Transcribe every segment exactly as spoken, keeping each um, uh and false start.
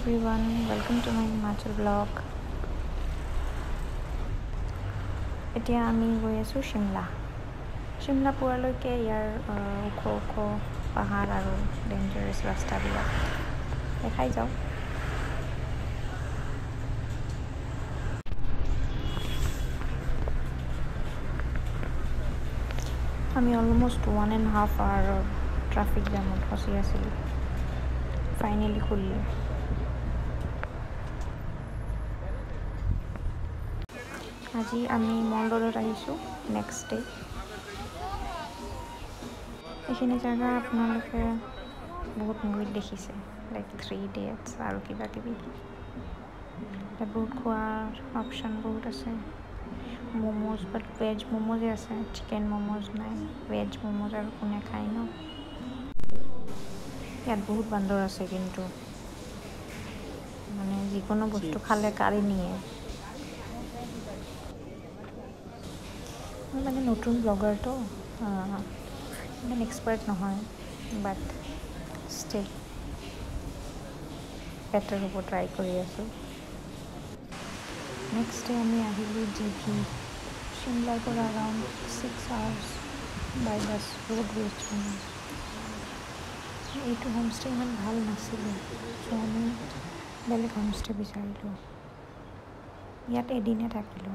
everyone, welcome to my Himachal vlog. এতিয়া আমি গৈ আছোঁ শিমলা শিমলা পোৱালৈকে ইয়াৰ ওখ ওখ পাহাৰ আৰু ডেঞ্জাৰাছ ৰাস্তাবিলাক দেখাই যাওঁ। আমি অলমষ্ট ওৱান এণ্ড হাফ আৱাৰৰ ট্ৰাফিক জামত ফচি আছিলোঁ। ফাইনেলি খুলিলে। আজি আমি মল ৰোডত আহিছোঁ নেক্সট ডে। এইখিনি জেগা আপোনালোকে বহুত মুভিত দেখিছে, লাইক থ্ৰী ইডিয়েটছ আৰু কিবা কিবি। বহুত খোৱাৰ অপশ্যন বহুত আছে। ম'ম'জ, বাট ভেজ ম'ম'জে আছে, চিকেন ম'ম'জ নাই। ভেজ ম'ম'জ আৰু কোনে খায় ন। ইয়াত বহুত বান্দৰ আছে, কিন্তু মানে যিকোনো বস্তু খালে কাঢ়ি নিয়ে। মই মানে নতুন ব্লগাৰটো ইমান এক্সপাৰ্ট নহয়, বাট ষ্টিল বেটাৰ হ'ব ট্ৰাই কৰি আছোঁ। নেক্সট ডে আমি আহিলোঁ জিভি। শিমলাৰ পৰা around six hours by bus road west মানে। এইটো হোমষ্টে ইমান ভাল নাছিলে, চ' আমি বেলেগ হোমষ্টে বিচাৰিলোঁ। ইয়াত এদিনে থাকিলোঁ।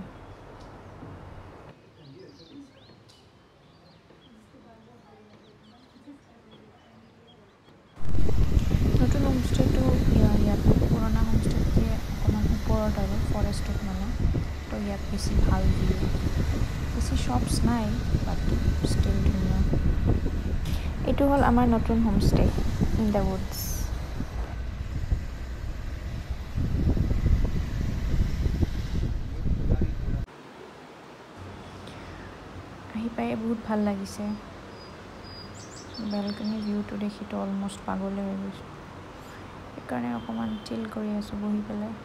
নতুন হোমষ্টেটো ইয়াত পুৰণা হোমষ্টেতকৈ অকণমান ওপৰত আৰু ফৰেষ্টত মানে, তো ইয়াত বেছি ভাল ভিউ। বেছি শ্বপছ নাই, বাট ষ্টিল ধুনীয়া। এইটো হ'ল আমাৰ নতুন হোমষ্টে ইন দ্য উডছ। আহি পাই বহুত ভাল লাগিছে। বেলকনি ভিউটো দেখিতো অলমষ্ট পাগলে হৈ গৈছোঁ। সেইকাৰণে অকণমান চিল কৰি আছোঁ বহি পেলাই।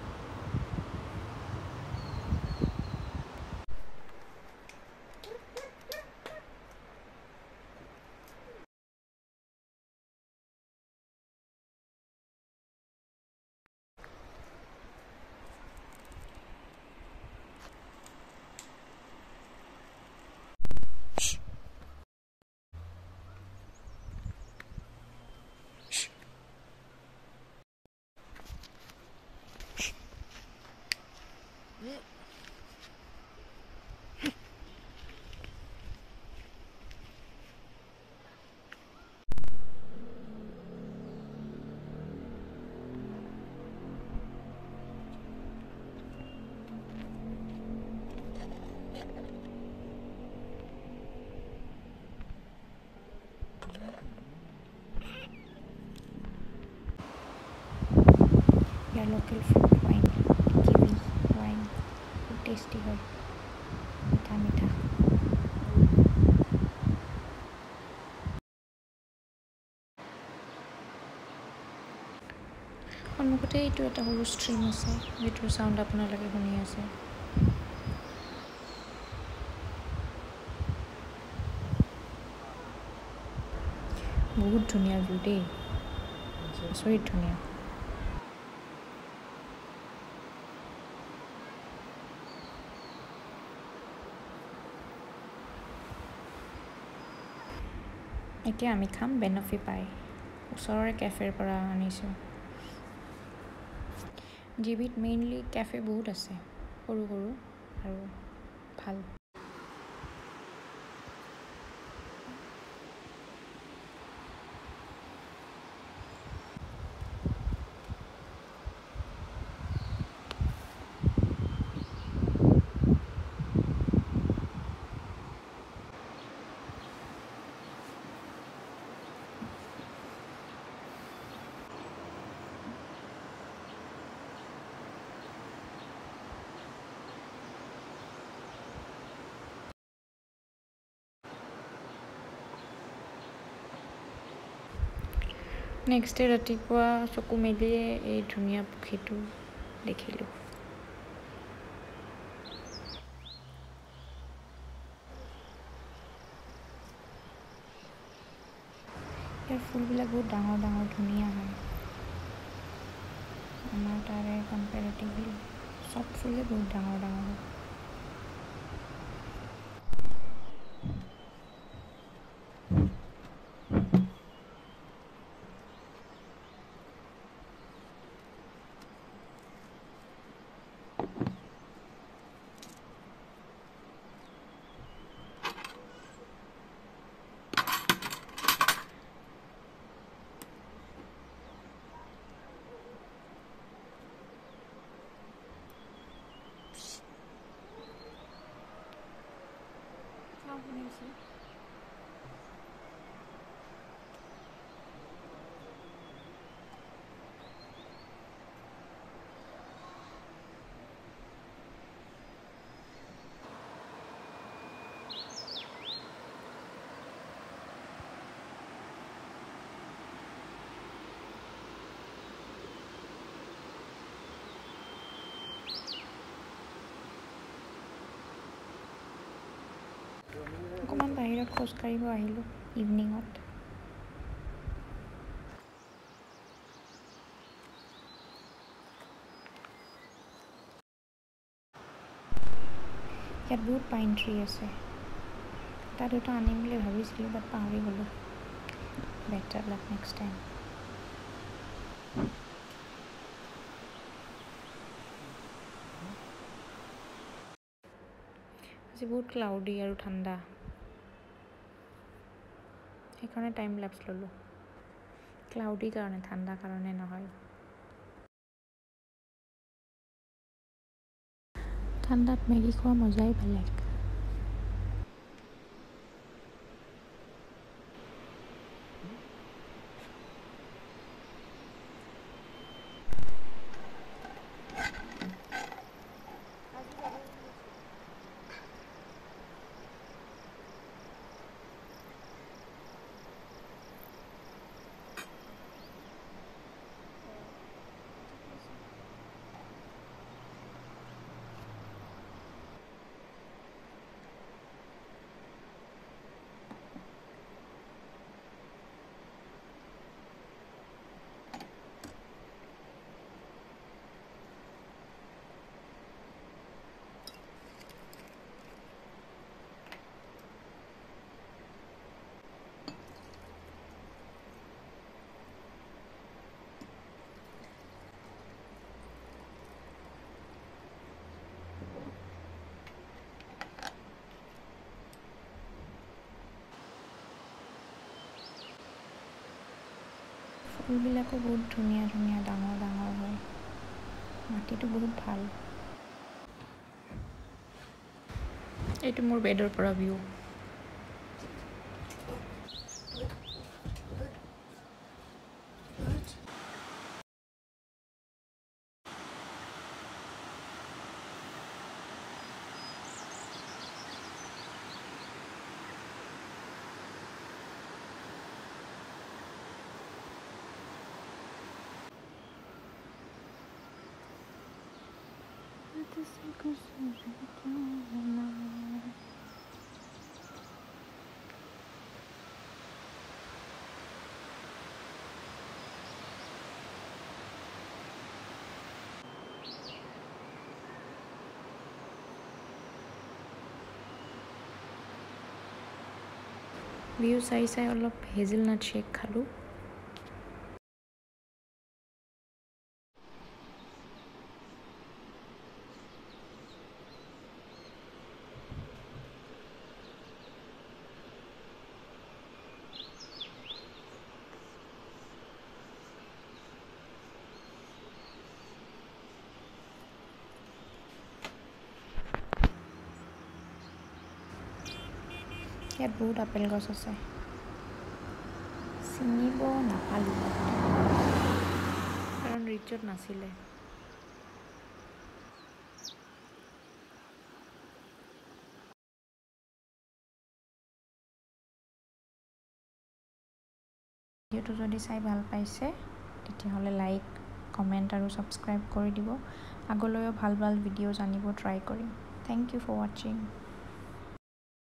ইয়াৰ local fruit wine, kiwi wine খুব টেষ্টি হয়, মিঠা মিঠা। সন্মুখতে এইটো এটা সৰু ষ্ট্ৰীম আছে, যিটোৰ চাউণ্ড আপোনালোকে শুনি আছে। বহুত ধুনীয়া ভিউ দেই, আচৰিত ধুনীয়া। এতিয়া আমি খাম বেনফি পাই, ওচৰৰে কেফেৰ পৰা আনিছোঁ। জিবিত মেইনলি কেফে বহুত আছে, সৰু সৰু আৰু ভাল। নেক্সট ডে ৰাতিপুৱা চকু মেলিয়ে এই ধুনীয়া পুখুৰীটো দেখিলোঁ। ইয়াৰ ফুলবিলাক বহুত ডাঙৰ ডাঙৰ ধুনীয়া হয়। আমাৰ তাৰে কম্পেৰেটিভলি চব ফুলে বহুত ডাঙৰ ডাঙৰ হয়। অকণমান বাহিৰত খোজ কাঢ়িব আহিলোঁ ইভিনিঙত। ইয়াত বহুত পাইন ট্ৰী আছে। এটা দুটা আনিম বুলি ভাবিছিলোঁ বাট পাহৰি গ'লোঁ। Better luck next time. আজি বহুত ক্লাউডি আৰু ঠাণ্ডা, সেইকাৰণে টাইম লেপছ ল'লোঁ। ক্লাউডি কাৰণে, ঠাণ্ডা কাৰণে নহয়। ঠাণ্ডাত মেগী খোৱা মজাই বেলেগ। ফুলবিলাকো বহুত ধুনীয়া ধুনীয়া, ডাঙৰ ডাঙৰ হয়। মাটিটো বহুত ভাল। এইটো মোৰ বেডৰ পৰা ভিউ। ভিউ চাই চাই অলপ হেজেলনাট শ্বেক খালোঁ। ইয়াত বহুত আপেল গছ আছে, চিনিব নাপালোঁ কাৰণ ৰিচত নাছিলে। ভিডিঅ'টো যদি চাই ভাল পাইছে তেতিয়াহ'লে লাইক, কমেণ্ট আৰু ছাবস্ক্ৰাইব কৰি দিব। আগলৈও ভাল ভাল ভিডিঅ' জানিব ট্ৰাই কৰিম। থেংক ইউ ফৰ ৱাচিং।